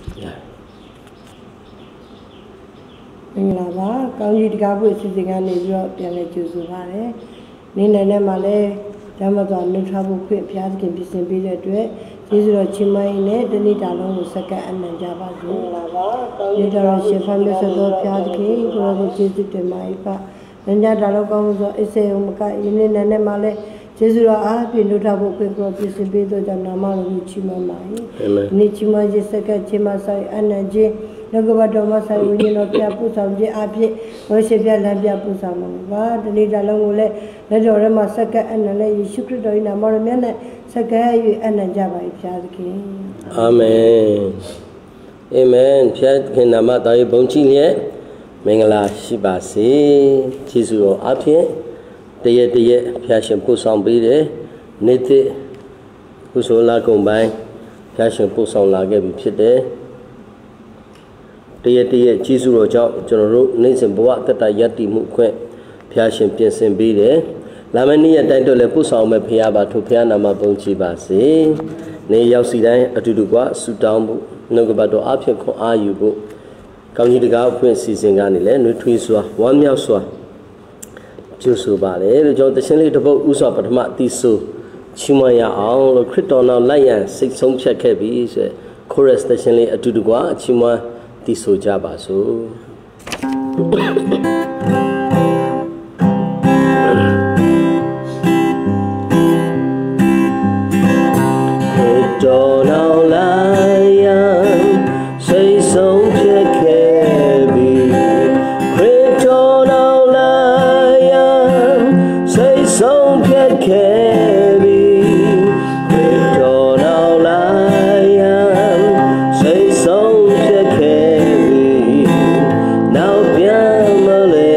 Minglava, County Gabu sitting on his rock, Pianetuzuvare, Nina Nemale, Damazon, no trouble, quick Piaz can be simple to it. Israel Chimay, the Nitalo, Saka and Java, Little Shefan, Mr. Piaz King, who was visited to Maipa, and Yadalo is a Umaka, Nina Nemale, Israel, no trouble, quick, simple to the Namal, Chimamai, Nichima, Jessica, Chimasai, and J. Nagabadoma sai wini no pia pu samje apye worship ya labya pu samanga ba tani dalong le le do re ma sakka anna le Yesu Christ do ina mo re ne sakka yu anna ja ba phya thkin Amen Amen phya thkin nama ta yi bong chi lye mingala shi ba se Jesu ro apye tye phya shin pu sam pi deနေ့သစ်ကုသိုလ်လကုန်ပိုင်းphya shin pu sam la ke bi phit deတရကျေးဇူးတော်ကြောင့်ကျွန်တော်တို့နေ့စဉ်ဘဝတတယတ္တိမှုခွင့်ဖျားရှင်ပြင်ဆင်ပေးတယ်။လာမယ့်နေ့ရက်တိုင်းတော့လည်းပို့ဆောင်မဲ့ဖျားပါထိုဖျားနာမပုံကြည်ပါစေ။နေ့ရောက်စီတိုင်းအတူတူကဆုတောင်းဖို့နှုတ်ကပတ်တော်အဖြစ်ခွန်အားယူဖို့ကောင်းကြီးတကားအဖွင့်စီစဉ်ကနေလည်းနှွေးထွေးစွာဝမ်းမြောက်စွာကျူဆိုပါလေလို့ကျွန်တော်တခြင်းလေးတစ်ပုဒ်ဥစွာပထမအတိဆိုချီးမွမ်းရအောင်လို့ခရစ်တော်နောက်လိုက်ရန်စိတ်ဆုံးဖြတ်ခဲ့ပြီဆိုရယ် chorus တခြင်းလေးအတူတူကချီးမွမ်းတိဆိုကြပါစို့တော်နောက်လာရန်စိတ်ဆုံးဖြစ်ခဲ့ပြီခရစ်တော်နောက်လာရန်စိတ်ဆုံးဖြစ်ခဲ့ပြီခရစ်တော်နောက်လာရန်စိတ်ဆုံးဖြစ်ခဲ့နောက်ပြန်မလဲ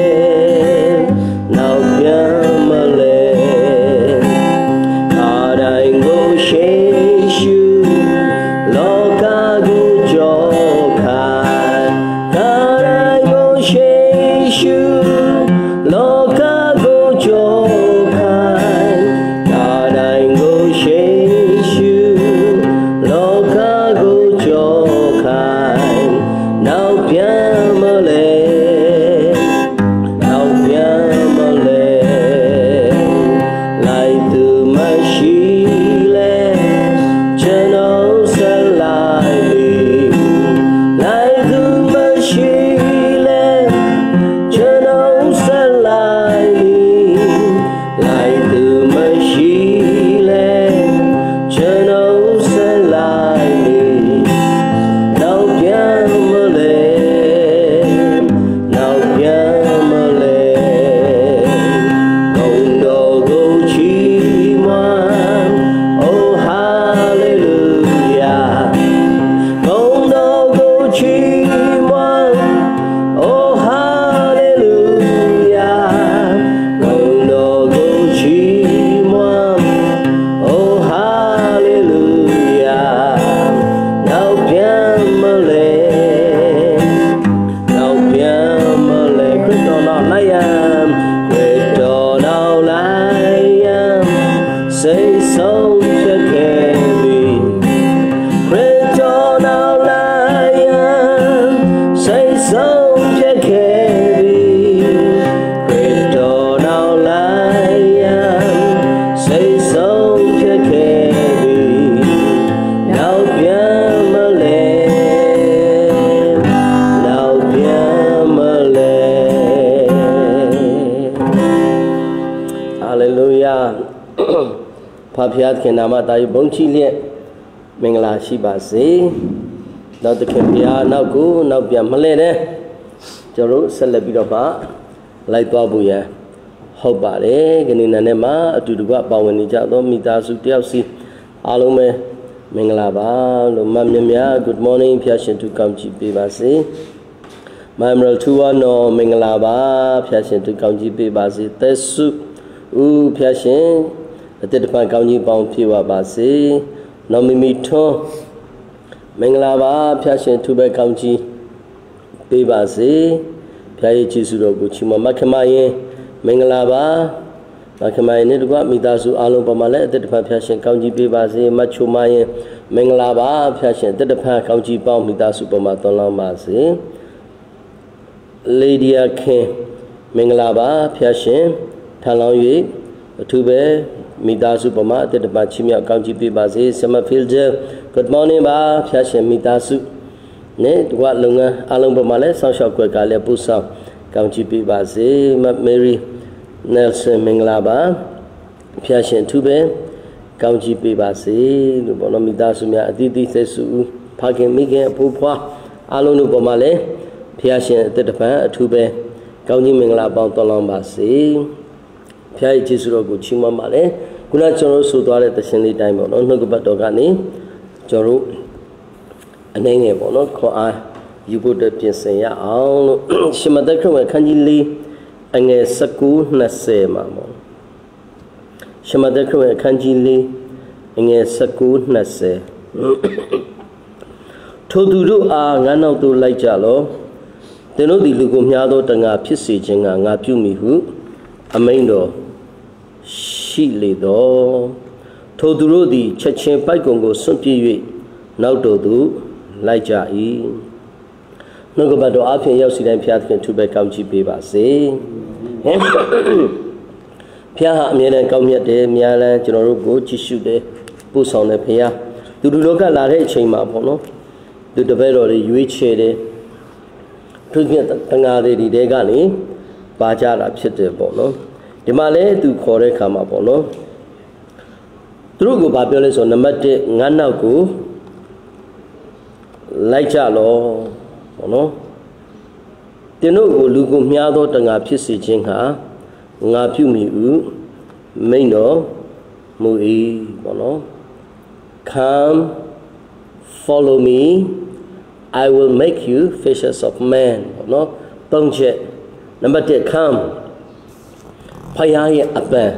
အားတိုင်းကိုရှိရှုလောကကိုကြောက်ခိုင်းအားတိုင်းကိုရှိရှုလောကကိုကြောက်ခိုင်းအားတိုင်းကိုရှိရှုလောကကိုကြောက်ခိုင်းနောက်ပြန်မလဲလိုက်သူမရှိလဲကျွန်တော်ဆက်လိုက်ပြီလိုက်သူမရှိလဲကျွန်တော်ဆက်လိုက်ပြီလိုက်သူမရှိလဲကျွန်တော်ဆက်လိုက်ပြီနောက်ပြန်မလဲနောက်ပြန်မလဲဂုဏ်တော်ကိုချီးမွမ်း Oh hallelujah ဂုဏ်တော်ကိုချီးမွမ်း Oh hallelujah ဂုဏ်တော်ကိုချီးမွမ်း Oh hallelujah နောက်ပြန်မလဲနောက်ပြန်မလဲခရစ်တော်နောက်လိုက်ရန်ခရစ်တော်နောက်လိုက်ရန်စိတ်ဆုံးဖြစ်ခဲ့ပြီခရစ်တော်နောက်လိုက်ရန်စိတ်ဆုံးဖြစ်ခဲ့ပြီခရစ်တော်နောက်လိုက်ရန်စိတ်ဆုံးဖြစ်ခဲ့ပြီနောက်ပြန်မလဲနောက်ပြန်မလဲ Hallelujah ဖဖျားခင်နာမတာယူဘုန်းကြီးလျက်မင်္ဂလာရှိပါစေနောက်တစ်ခင်ဘုရားနောက်ကိုနောက်ပြန်မလဲတဲ့ကျွန်တော်ဆက်လက်ပြီးတော့မှလိုက်သွားဖို့ရန်ဟုတ်ပါတယ်ခဏနဲ့မှာအတူတူကပါဝင်နေကြသောမိသားစုတယောက်စီအားလုံးပဲမင်္ဂလာပါလို့မမြမြ Good morning ဖျားရှင်သူကောင်းကြည့်ပေးပါစေမမ်ရထူဝါနော်မင်္ဂလာပါဖျားရှင်သူကောင်းကြည့်ပေးပါစေသက်စုဦးဖျားရှင်အတ္တပံကောင်းကြီးပေါင်းဖြည့်ဝပါစေနော်မီမီထွန်းမင်္ဂလာပါဖျားရှင်သူပဲကောင်းကြီးပေးပါစေဖျားရဲ့ကျေးဇူးတော်ကိုချီးမွမ်းမခင်မရင်မင်္ဂလာပါခမိုင်းနေတကွမိသားစုအားလုံးပေါ်မှာလည်းအသက်တဖန်ဖျားရှင်ကောင်းကြီးပေးပါစေမတ်ချိုမရင်မင်္ဂလာပါဖျားရှင်အသက်တဖန်ကောင်းကြီးပေါင်းမိသားစုပေါ်မှာသွန်လောင်းပါစေလေဒီယာခင်မင်္ဂလာပါဖျားရှင်ထံလောင်း၍အထူးပဲမိသားစုပေါ်မှာအသက်တဖန်ချီးမြှောက်ကောင်းကြီးပေးပါစေဆမဖီလ်ဂျာ good morning ပါဖျားရှင်မိသားစုနဲ့တကွလုပ်ငန်းအားလုံးပေါ်မှာလည်းဆောင်းလျှောက်ကွက်ကလည်းပူဆောင်ကောင်းကြီးပေးပါစေမမေရီNelson မင်္ဂလာပါဖျားရှင်သူပဲကောင်းကြီးပေးပါစေလို့ဘောနော်မိသားစုများအသီးသီးသက်စုဖခင်မိခင်အဖိုးဖွားအားလုံးတို့ပေါ်မှာလည်းဖျားရှင်အသက်တပံအထူးပဲကောင်းကြီးမင်္ဂလာပေါင်းတော်လောင်းပါစေဖျားရဲ့ကျေးဇူးတော်ကိုချီးမွမ်းပါလေခုနကျွန်တော်ဆိုသွားတဲ့သရှင်လေးတိုင်းပေါ့နော်နှုတ်ကပတ်တော်ကနေကျွန်တော်အနေငယ်ပေါ့နော်ခေါ်အားယူဖို့တပြင်ဆင်ရအောင်လို့ရှမသက်ခရစ်ဝင်ခန်းကြီးလေးအငယ်19-20မှာပေါ့ရှမသက်ခရစ်ဝင်အခန်းကြီး၄အငယ်19-20ထိုသူတို့အားငါနောက်သို့လိုက်ကြလောသင်တို့သည်လူကိုမြားသောတငါဖြစ်စေခြင်းကငါပြုမိဟုအမိန့်တော်ရှိလေသောထိုသူတို့သည်ချက်ချင်းပိုက်ကုံကိုစွန့်ပြေး၍နောက်တော်သို့လိုက်ကြ၏နှုတ်ကပတ်တော်အဖျင်ရောက်စီတိုင်းဖျားသခင်သူပဲကောင်းချီးပေးပါစေဖျားဟာအမြဲတမ်းကောင်းမြတ်တယ်များလန်းကျွန်တော်တို့ကိုကြည့်ရှုတယ်ပို့ဆောင်တယ်ဖျားသူတို့လောကလာတဲ့အချိန်မှာပေါ့နော်သူတပည့်တော်တွေရွေးချယ်တယ်သူကတငါတွေဒီတဲကနေပါကြတာဖြစ်တယ်ပေါ့နော်ဒီမှာလဲသူခေါ်တဲ့ခါမှာပေါ့နော်သူတို့ကိုဗာပြောလဲဆိုနံပါတ်1ငါနောက်ကိုလိုက်ကြလောပေါ့နော်တင်တို့ကိုလူကိုမြားသောတငါဖြစ်စေခြင်းဟာငါပြုမိဟုမိန်တော်မူ၏ပေါ့နော် Come follow me I will make you fishers of men ပေါ့နော်သုံးချက်နံပါတ်1 come ဖယားရဲ့အပန်း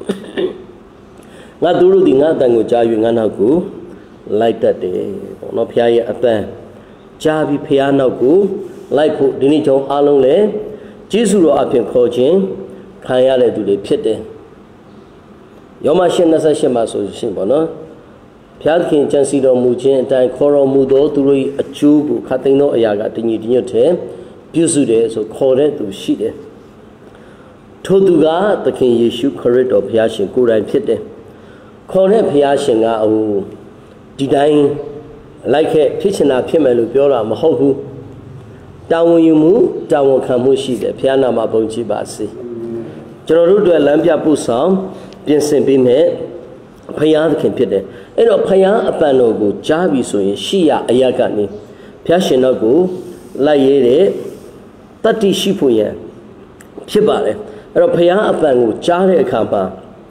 ငါတို့ဒီငါအတန်ကိုကြား၍ငါနောက်ကိုလိုက်တတ်တယ်ပေါ့နော်ဖယားရဲ့အပန်းကြားပြီးဖယားနောက်ကိုလိုက်ဖို့ဒီနေ့ကျွန်တော်အားလုံးလည်းကျေးဇူးတော်အပြင်ခေါ်ခြင်းခံရတဲ့သူတွေဖြစ်တယ်ယောမရှင်း28မှာဆိုရှင်ပေါ့နော်ဘုရားသခင်ကြံစီတော်မူခြင်းအတိုင်းခေါ်တော်မူသောသူတို့၏အကျိုးကိုခတ်သိမ်းသောအရာကတညီတညွတ်တဲ့ပြုစုတယ်ဆိုခေါ်တဲ့သူရှိတယ်ထိုသူကသခင်ယေရှုခရစ်တော်ဘုရားရှင်ကိုယ်တိုင်ဖြစ်တယ်ခေါ်တဲ့ဘုရားရှင်ကဒီတိုင်းလိုက်ခဲ့ဖြစ်ချင်တာဖြစ်မယ်လို့ပြောတာမဟုတ်ဘူးတာဝန်ယူမှုတာဝန်ခံမှုရှိတယ်ဘုရားနာမဘုန်းကြီးပါစေကျွန်တော်တို့အတွက်လမ်းပြပို့ဆောင်ပြင်ဆင်ပေးမယ်ဘုရားသခင်ဖြစ်တယ်အဲ့တော့ဘုရားအပန်တော်ကိုကြားပြီဆိုရင်ရှိရအရာကနေဘုရားရှင်တော်ကိုလိုက်ရတဲ့တတ္တိရှိဖို့ရန်ဖြစ်ပါတယ်အဲ့တော့ဘုရားအပန်ကိုကြားတဲ့အခါမှာ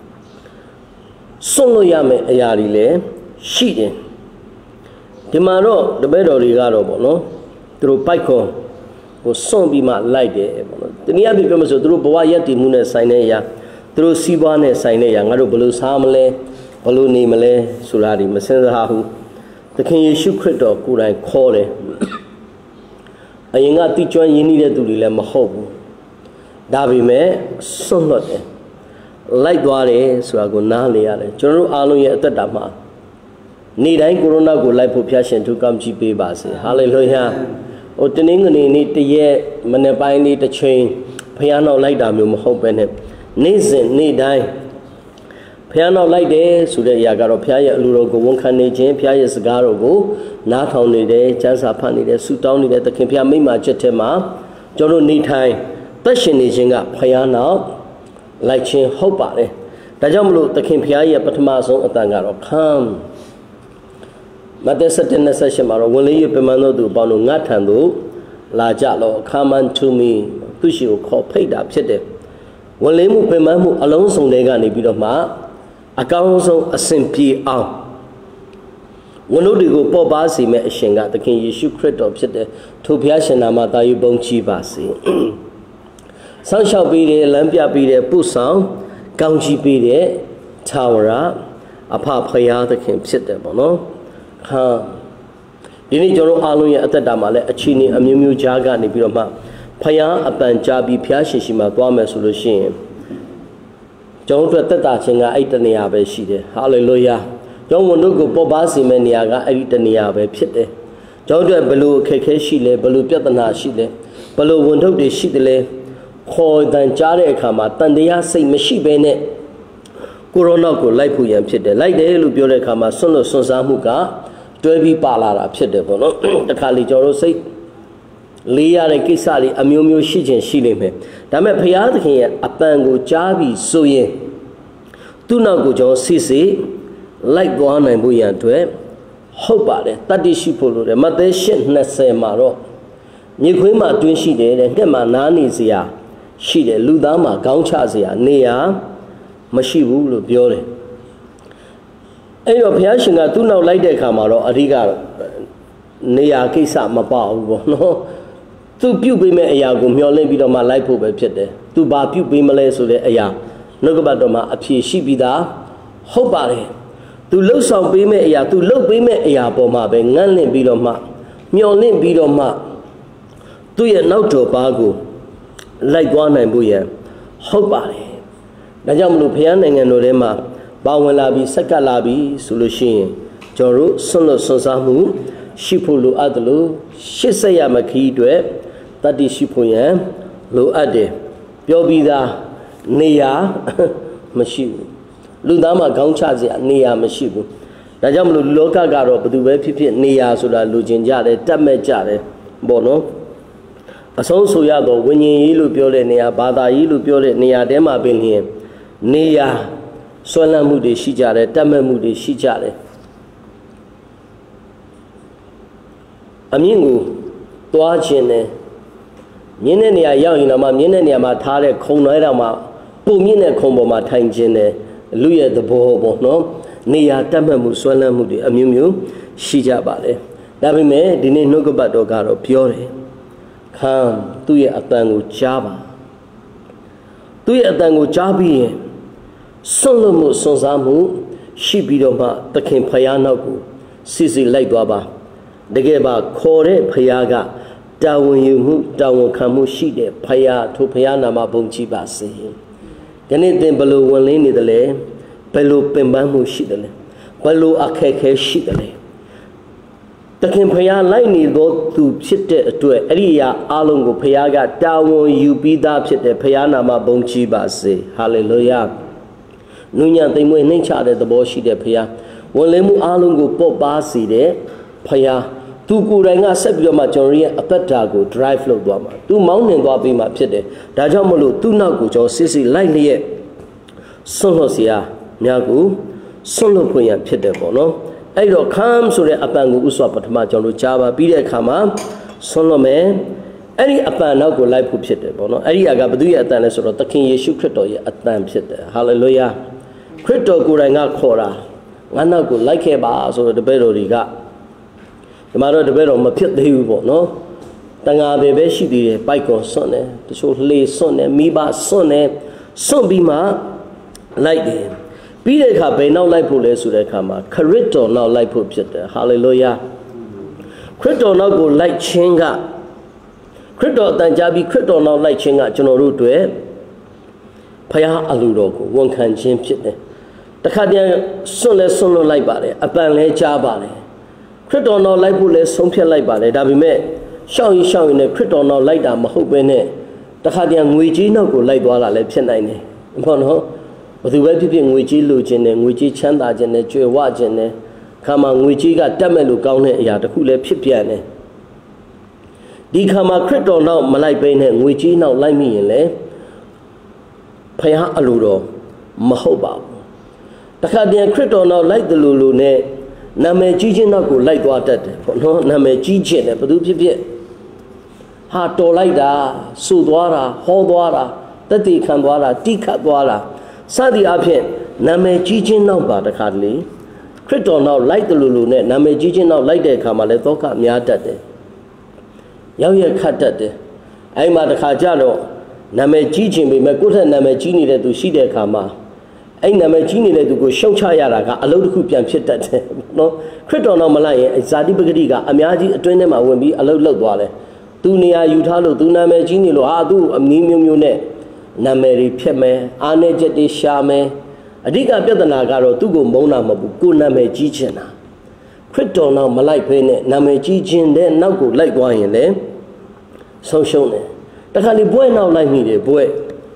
စွန့်လို့ရမယ့်အရာတွေလည်းရှိတယ်ဒီမှာတော့တပည့်တော်တွေကတော့ပေါ့နော်သူတို့ပိုက်ခွန်ကိုစွန့်ပြီးမှလိုက်တယ်ပေါ့နော်တနည်းအားဖြင့်ပြောမှဆိုသူတို့ဘဝရက်တည်မှုနဲ့ဆိုင်တဲ့အရာသူတို့စီးပွားနဲ့ဆိုင်တဲ့အရာငါတို့ဘယ်လိုစားမလဲဘယ်လိုနေမလဲဆိုတာဒီမစင်စားဘူးသခင်ယေရှုခရစ်တော်ကိုယ်တိုင်ခေါ်တယ်အရင်ကတိကျွမ်းရင်းနှီးတဲ့သူတွေလည်းမဟုတ်ဘူးဒါပေမဲ့စွန့်လွတ်တယ်လိုက်သွားတယ်ဆိုတာကိုနားလေရတယ်ကျွန်တော်တို့အားလုံးရဲ့အသက်တာမှာနေ့တိုင်းကိုရိုနာကိုလိုက်ဖို့ဖျားရှင်သူကောင်းချီးပေးပါစေဟာလေလုယာတနင်္ဂနွေနေ့တရက်မနေ့ပိုင်းနေ့တစ်ချိန်ဖျားနောက်လိုက်တာမျိုးမဟုတ်ပဲနဲ့နေ့စဉ်နေ့တိုင်းဖျားနောက်လိုက်တယ်ဆိုတဲ့အရာကတော့ဖျားရဲ့အလိုတော်ကိုဝန်ခံနေခြင်းဖျားရဲ့စကားတော်ကိုနားထောင်နေတယ်ကျမ်းစာဖတ်နေတယ်ဆုတောင်းနေတယ်သခင်ဖျားမိန့်မာချက်ထဲမှာကျွန်တော်နေထိုင်သက်ရှင်နေခြင်းကဖျားနောက်လိုက်ခြင်းဟုတ်ပါတယ်ဒါကြောင့်မလို့သခင်ဖျားရဲ့ပထမဆုံးအတန်ကတော့ come မဿဲ7:28မှာတော့ဝင်လေရပြမန်းသောသူအပေါင်းတို့ငါထံသို့လာကြလော come unto me သူရှိကိုခေါ်ဖိတ်တာဖြစ်တယ်ဝင်လေမှုပြမန်းမှုအလုံးစုံတွေကနေပြီးတော့မှအကောင်းဆုံးအစဉ်ပြေအောင်ဝန်တို့တွေကိုပေါ်ပါစေမဲ့အရှင်ကသခင်ယေရှုခရစ်တော်ဖြစ်တယ်ထိုဘုရားရှင်နာမသာယူပုံချီးပါစေဆောင်းလျှောက်ပေးတယ်လမ်းပြပေးတယ်ပို့ဆောင်ကောင်းချီးပေးတယ်ထာဝရအဖဖရာသခင်ဖြစ်တယ်ပေါ့နော်ဟာဒီနေ့ကျွန်တော်အားလုံးရဲ့အသက်တာမှာလည်းအခြေအနေအမျိုးမျိုးကြားကနေပြီးတော့မှဖရာအပန်ကြားပြီးဖျားရှင်ရှိမှသွားမယ်ဆိုလို့ရှိရင်ကျွန်တော်တို့တက်တာချင်းကအဲ့တနေရာပဲရှိတယ်ဟာလေလုယာကျွန်တော်တို့ကိုပေါ်ပါစီမဲ့နေရာကအဲ့ဒီတနေရာပဲဖြစ်တယ်ကျွန်တော်တို့ဘလို့အခက်ခဲရှိလဲဘလို့ပြဿနာရှိလဲဘလို့ဝန်ထုတ်တွေရှိတယ်လဲခေါ်တန်ကြားတဲ့အခါမှာတန်တရားစိတ်မရှိဘဲနဲ့ကိုရိုနာကိုလိုက်ဖို့ရန်ဖြစ်တယ်လိုက်တယ်လို့ပြောတဲ့အခါမှာဆွန့်လွတ်ဆွန့်စားမှုကတွဲပြီးပါလာတာဖြစ်တယ်ပေါ့နော်တခါလေကျွန်တော်တို့စိတ်လေးရတဲ့ကိစ္စတွေအမျိုးမျိုးရှိခြင်းရှိနေမယ်ဒါပေမဲ့ဘုရားသခင်ရဲ့အပန်ကိုကြားပြီးဆိုရင်သူ့နောက်ကိုကျွန်တော်စစ်စစ်လိုက်သွားနိုင်ဖို့ရန်အတွက်ဟုတ်ပါတယ်တတ္တိရှိဖို့လိုတယ်မဿဲ8:20မှာတော့မြေခွေးမှာတွင်းရှိတယ်တဲ့ငှက်မှာနားနေစရာရှိတယ်လူသားမှာခေါင်းချစရာနေရာမရှိဘူးလို့ပြောတယ်အဲ့တော့ဘုရားရှင်ကသူ့နောက်လိုက်တဲ့အခါမှာတော့အဓိကနေရာကိစ္စမပေါ့ဘူးပေါ့နော်သူပြုတ်ပေးမဲ့အရာကိုမျှော်လင့်ပြီးတော့မှလိုက်ဖို့ပဲဖြစ်တယ်သူဘာပြုတ်ပေးမလဲဆိုတဲ့အရာနှုတ်ကပတ်တော်မှာအဖြေရှိပြီးသားဟုတ်ပါတယ်သူလှုပ်ဆောင်ပေးမဲ့အရာသူလှုပ်ပေးမဲ့အရာပေါ်မှာပဲငန့်လင့်ပြီးတော့မှမျှော်လင့်ပြီးတော့မှသူ့ရဲ့နောက်တော်ပါကိုလိုက်သွားနိုင်ဖို့ရန်ဟုတ်ပါတယ်ဒါကြောင့်မလို့ဘုရားနိုင်ငံတော်ထဲမှာပါဝင်လာပြီးဆက်ကပ်လာပြီးဆိုလို့ရှိရင်ကျွန်တော်တို့ဆွန့်လွတ်ဆွန့်စားမှုရှိဖို့လိုအပ်တယ်လို့ရှစ်ဆက်ရမခီးအတွက်တတ္တိရှိဖို့ရန်လိုအပ်တယ်ပြောပြီးသားနေရာမရှိဘူးလူသားမှာခေါင်းချစရာနေရာမရှိဘူးဒါကြောင့်မလို့လောကကတော့ဘယ်သူပဲဖြစ်ဖြစ်နေရာဆိုတာလူကျင်ကြတယ်တတ်မဲ့ကြတယ်ပေါ့နော်အဆုံးဆိုရတော့ဝิญဉ်ရေးလို့ပြောတဲ့နေရာဘာသာရေးလို့ပြောတဲ့နေရာတဲမှာပင်လျင်နေရာဆွဲလန်းမှုတွေရှိကြတယ်တတ်မဲ့မှုတွေရှိကြတယ်အမြင့်ကိုသွားခြင်းနဲ့မြင့်တဲ့နေရာရောက်ရင်တော့မှမြင့်တဲ့နေရာမှာထားတဲ့ခုံနှဲတော်မှာပုံမြင့်တဲ့ခုံပေါ်မှာထိုင်ခြင်းနဲ့လူရဲ့သဘောပေါ့နော်နေရာတတ်မှတ်မှုဆွဲလန်းမှုတွေအမျိုးမျိုးရှိကြပါလေဒါပေမဲ့ဒီနေ့နှုတ်ကပတ်တော်ကတော့ပြောတယ်ခံသူ့ရဲ့အတန်ကိုကြားပါသူ့ရဲ့အတန်ကိုကြားပြီးရင်ဆွန့်လွတ်မှုဆွန့်စားမှုရှိပြီးတော့မှသခင်ဖယားနောက်ကိုစစ်စစ်လိုက်သွားပါတကယ်ပါခေါ်တဲ့ဖယားကတာဝန်ယူမှုတာဝန်ခံမှုရှိတဲ့ဖယားထိုဖယားနာမဘုန်းကြီးပါစေဒီနေ့သင်ဘလို့ဝင်လင်းနေတယ်လဲဘယ်လိုပင်ပန်းမှုရှိတယ်လဲဘယ်လိုအခက်ခဲရှိတယ်လဲတခင်ဖယားလိုက်နေသောသူဖြစ်တဲ့အတွက်အဲ့ဒီအရာအလုံးကိုဖယားကတာဝန်ယူပြီးသားဖြစ်တဲ့ဖယားနာမဘုန်းကြီးပါစေဟာလေလုယာနုညံ့သိမ်မွေ့နှိမ့်ချတဲ့သဘောရှိတဲ့ဖယားဝင်လင်းမှုအလုံးကိုပေါ့ပါစေတဲ့ဖယားသူကိုယ်တိုင်ကဆက်ပြီးတော့မှကျွန်တော်ရဲ့အသက်တာကို drive လုပ်သွားမှာသူမောင်းနှင်သွားပြီးမှဖြစ်တယ်ဒါကြောင့်မလို့သူ့နောက်ကိုကျွန်တော်စစ်စစ်လိုက်လျက်ဆွန့်လွတ်စရာများကိုဆွန့်လွတ်ခွင့်ရဖြစ်တယ်ပေါ့နော်အဲ့တော့ခမ်ဆိုတဲ့အပန်ကိုဥစွာပထမကျွန်တော်ကြားပါပြီးတဲ့အခါမှာဆွန့်လွတ်မယ်အဲ့ဒီအပန်နောက်ကိုလိုက်ဖို့ဖြစ်တယ်ပေါ့နော်အဲ့ဒီအကဘသူရဲ့အတန်လဲဆိုတော့သခင်ယေရှုခရစ်တော်ရဲ့အတန်ဖြစ်တယ်ဟာလေလုယာခရစ်တော်ကိုယ်တိုင်ကခေါ်တာငါနောက်ကိုလိုက်ခဲ့ပါဆိုတော့တပည့်တော်တွေကဒီမှာတော့တပည့်တော်မဖြစ်သေးဘူးပေါ့နော်တန်ဃာပဲရှိသေးတယ်ပိုက်ကွန်စွန့်တယ်တချို့လှေစွန့်တယ်မိဘစွန့်တယ်စွန့်ပြီးမှလိုက်တယ်ပြီးတဲ့အခါဘယ်နောက်လိုက်ဖို့လဲဆိုတဲ့အခါမှာခရစ်တော်နောက်လိုက်ဖို့ဖြစ်တယ်ဟာလေလုယာခရစ်တော်နောက်ကိုလိုက်ခြင်းကခရစ်တော်အတန်ကြားပြီးခရစ်တော်နောက်လိုက်ခြင်းကကျွန်တော်တို့တွေဖယားအလိုတော်ကိုဝန်ခံခြင်းဖြစ်တယ်တခါတည်းစွန့်လဲစွန့်လွတ်လိုက်ပါတယ်အပန်လဲကြားပါတယ်ခရစ်တော်နောက်လိုက်ဖို့လဲဆုံးဖြတ်လိုက်ပါတယ်ဒါပေမဲ့ရှောင်းရင်နဲ့ခရစ်တော်နောက်လိုက်တာမဟုတ်ပဲနဲ့တခါတည်းငွေကြီးနောက်ကိုလိုက်သွားတာလည်းဖြစ်နိုင်တယ်ဟုတ်နော်ဘယ်သူပဲဖြစ်ဖြစ်ငွေကြီးလိုချင်တယ်ငွေကြီးချမ်းသာခြင်းနဲ့ကြွယ်ဝခြင်းနဲ့ခါမှာငွေကြီးကတတ်မဲ့လို့ကောင်းတဲ့အရာတစ်ခုလည်းဖြစ်ပြန်တယ်ဒီခါမှာခရစ်တော်နောက်မလိုက်ဘဲနဲ့ငွေကြီးနောက်လိုက်မိရင်လေဖယားအလိုတော်မဟုတ်ပါဘူးတခါတည်းခရစ်တော်နောက်လိုက်တယ်လို့နဲ့နာမည်ကြီးခြင်းနောက်ကိုလိုက်သွားတတ်တယ်ပေါ့နော်နာမည်ကြီးခြင်းနဲ့ဘယ်သူဖြစ်ဖြစ်ဟာတော်လိုက်တာဆိုသွားတာဟောသွားတာတတိခံသွားတာတိခတ်သွားတာစသည်အဖြစ်နာမည်ကြီးခြင်းနောက်ပါတခါတလေခရစ်တော်နောက်လိုက်တယ်လို့နဲ့နာမည်ကြီးခြင်းနောက်လိုက်တဲ့အခါမှာလည်းသောကများတတ်တယ်ရောက်ရခတ်တတ်တယ်အဲ့မှာတခါကြတော့နာမည်ကြီးခြင်းပေမဲ့ကိုယ့်ထက်နာမည်ကြီးနေတဲ့သူရှိတဲ့အခါမှာအဲ့နာမည်ကြီးနေတဲ့သူကိုရှုံချရတာကအလုပ်တစ်ခုပြန်ဖြစ်တတ်တယ်နော်ခရစ်တော်နောက်မလိုက်ရင်ဇာတိပဂတိကအများကြီးအတွင်းထဲမှာဝင်ပြီးအလုပ်လုပ်သွားတယ်သူနေရာယူထားလို့သူနာမည်ကြီးနေလို့ဟာသူအမီးမျိုးနဲ့နာမည်တွေဖြစ်မယ်အားနည်းချက်တွေရှာမယ်အဓိကပြဿနာကတော့သူ့ကိုမုန်းတာမဟုတ်ဘူးကိုနာမည်ကြီးချင်တာခရစ်တော်နောက်မလိုက်ဖဲနဲ့နာမည်ကြီးခြင်းတဲ့နောက်ကိုလိုက်သွားရင်လည်းဆုံးရှုံးတယ်တခါလေဘွဲနောက်လိုက်မိတယ်ဘွဲ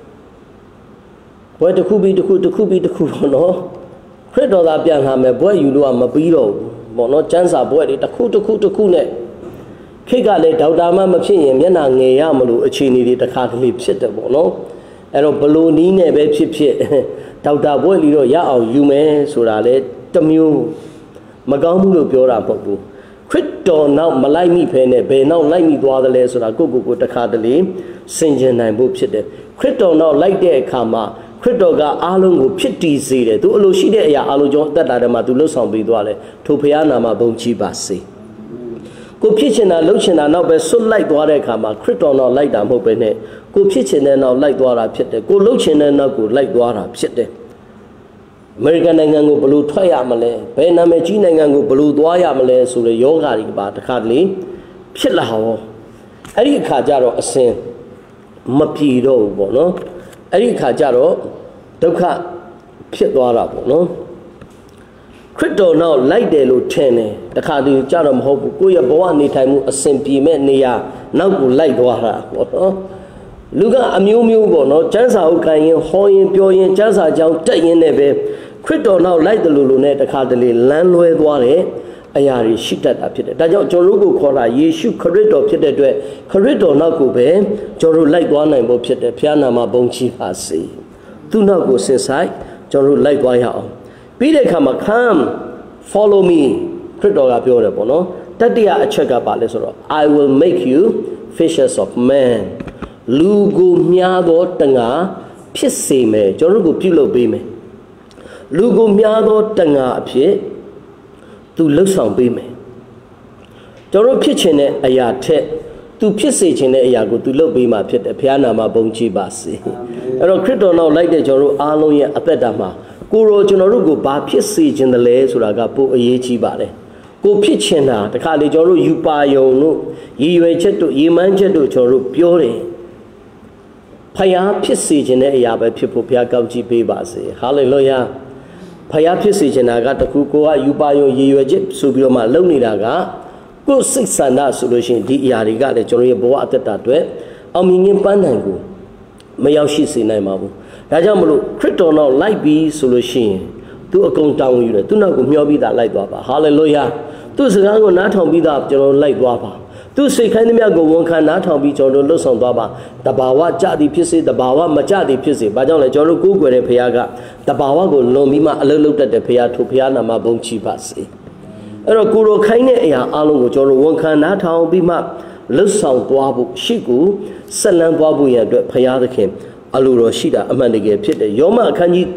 တစ်ခုပြီးတစ်ခုပေါ့နော်ခရစ်တော်သာပြန်လာမယ်ဘွဲယူလို့ကမပြီးတော့ဘူးပေါ့နော်ကျမ်းစာဘွဲတွေတစ်ခုနဲ့ခေတ်ကလည်းဒေါက်တာမှမဖြစ်ရင်မျက်နှာငယ်ရမလို့အခြေအနေတွေတစ်ခါတလေဖြစ်တယ်ပေါ့နော်အဲ့တော့ဘလိုနီးနဲ့ပဲဖြစ်ဒေါက်တာဘွဲလီတော့ရအောင်ယူမယ်ဆိုတာလေတမျိုးမကောင်းဘူးလို့ပြောတာမဟုတ်ဘူးခရစ်တော်နောက်မလိုက်မိဖဲနဲ့ဘယ်နောက်လိုက်မိသွားသလဲဆိုတာကိုတစ်ခါတလေစင်ကြင်နိုင်ဖို့ဖြစ်တယ်ခရစ်တော်နောက်လိုက်တဲ့အခါမှာခရစ်တော်ကအားလုံးကိုဖြစ်တည်စေတယ်သူအလိုရှိတဲ့အရာအားလုံးကြောင့်အသက်တာထဲမှာသူလှုပ်ဆောင်ပေးသွားတယ်ထိုဘုရားနာမဘုန်းကြီးပါစေကိုဖြစ်ချင်တာလှုပ်ချင်တာနောက်ပဲဆွတ်လိုက်သွားတဲ့အခါမှာခရစ်တော်နောက်လိုက်တာမဟုတ်ပဲနဲ့ကိုဖြစ်ချင်တဲ့နောက်လိုက်သွားတာဖြစ်တယ်ကိုလှုပ်ချင်တဲ့နောက်ကိုလိုက်သွားတာဖြစ်တယ်အမေရိကန်နိုင်ငံကိုဘယ်လိုထွက်ရမလဲဘယ်နာမည်ကြီးနိုင်ငံကိုဘယ်လိုသွားရမလဲဆိုတဲ့ယောဂါတွေပါတစ်ခါတလေဖြစ်လာဟောအဲ့ဒီအခါကျတော့အစင်မပြေတော့ဘူးပေါ့နော်အဲ့ဒီအခါကျတော့ဒုက္ခဖြစ်သွားတာပေါ့နော်ခရစ်တော်နောက်လိုက်တယ်လို့ထင်တယ်တခါတည်းကြတော့မဟုတ်ဘူးကိုယ့်ရဲ့ဘဝနေထိုင်မှုအစဉ်ပြေမဲ့နေရာနောက်ကိုလိုက်သွားတာပေါ့နော်လူကအမျိုးမျိုးပေါ့နော်ကျမ်းစာကိုခံရင်ဟောရင်ပြောရင်ကျမ်းစာကြောင်းတက်ရင်လည်းပဲခရစ်တော်နောက်လိုက်တယ်လို့နဲ့တခါတလေလမ်းလွဲသွားတဲ့အရာတွေရှိတတ်တာဖြစ်တယ်ဒါကြောင့်ကျွန်တော်တို့ကိုခေါ်တာယေရှုခရစ်တော်ဖြစ်တဲ့အတွက်ခရစ်တော်နောက်ကိုပဲကျွန်တော်တို့လိုက်သွားနိုင်ဖို့ဖြစ်တယ်ဘုရားနာမဘုန်းကြီးပါစေသူ့နောက်ကိုဆင်ဆိုင်ကျွန်တော်တို့လိုက်သွားရအောင်ပြီးတဲ့အခါမှာ come follow me ခရစ်တော်ကပြောတယ်ပေါ့နော်တတိယအချက်ကပါလဲဆိုတော့ I will make you fishers of men လူကိုမြားသောတငါဖြစ်စေမယ်ကျွန်တော်တို့ကိုပြုလုပ်ပေးမယ်လူကိုမြားသောတငါအဖြစ်သူလှုပ်ဆောင်ပေးမယ်ကျွန်တော်ဖြစ်ချင်တဲ့အရာထက်သူဖြစ်စေချင်တဲ့အရာကိုသူလုပ်ပေးမှာဖြစ်တယ်ဘုရားနာမဘုန်းကြီးပါစေအဲ့တော့ခရစ်တော်နောက်လိုက်တဲ့ကျွန်တော်တို့အားလုံးရဲ့အသက်တာမှာကိုရောကျွန်တော်တို့ကိုဘာဖြစ်စေချင်တယ်လဲဆိုတာကပိုအရေးကြီးပါတယ်ကိုဖြစ်ချင်တာတခါလေကျွန်တော်တို့ယူပါယုံတို့ရည်ရွယ်ချက်တို့ရည်မှန်းချက်တို့ကျွန်တော်တို့ပြောတယ်ဖယားဖြစ်စေချင်တဲ့အရာပဲဖြစ်ဖို့ဘုရားကောင်းချီးပေးပါစေဟာလေလုယာဖယားဖြစ်စေချင်တာကတခုကိုကယူပါယုံရည်ရွယ်ချက်ဆိုပြီးတော့မှလုပ်နေတာကကိုယ်စိတ်ဆန္ဒဆိုလို့ရှိရင်ဒီအရာတွေကလည်းကျွန်တော်ရဲ့ဘဝအသက်တာအတွက်အောင်မြင်ခြင်းပန်းနိုင်ကိုမရောက်ရှိစေနိုင်ပါဘူးဒါကြောင့်မလို့ခရစ်တော်နောက်လိုက်ပြီးဆိုလို့ရှိရင်သူအကုန်တောင်းယူတယ်သူနောက်ကိုမျှောပြီးသားလိုက်သွားပါဟာလေလုယာသူစကားကိုနားထောင်ပြီးသားကျွန်တော်လိုက်သွားပါသူစိတ်ခိုင်းသမျှကိုဝန်ခံနားထောင်ပြီးကျွန်တော်လှုပ်ဆောင်သွားပါတဘာဝကြသည်ဖြစ်စေတဘာဝမကြသည်ဖြစ်စေဘာကြောင့်လဲကျွန်တော်ကိုးကွယ်တဲ့ဘုရားကတဘာဝကိုလွန်ပြီးမှအလုပ်လုပ်တတ်တဲ့ဘုရားထိုဘုရားနာမဘုန်းကြီးပါစေအဲ့တော့ကိုယ်တော်ခိုင်းတဲ့အရာအလုံးကိုကျွန်တော်ဝန်ခံနားထောင်ပြီးမှလှုပ်ဆောင်သွားဖို့ရှိကိုဆက်လန်းသွားဖို့ရန်အတွက်ဘုရားသခင်အလိုတော်ရှိတာအမှန်တကယ်ဖြစ်တယ်ယောမအခန်းကြီး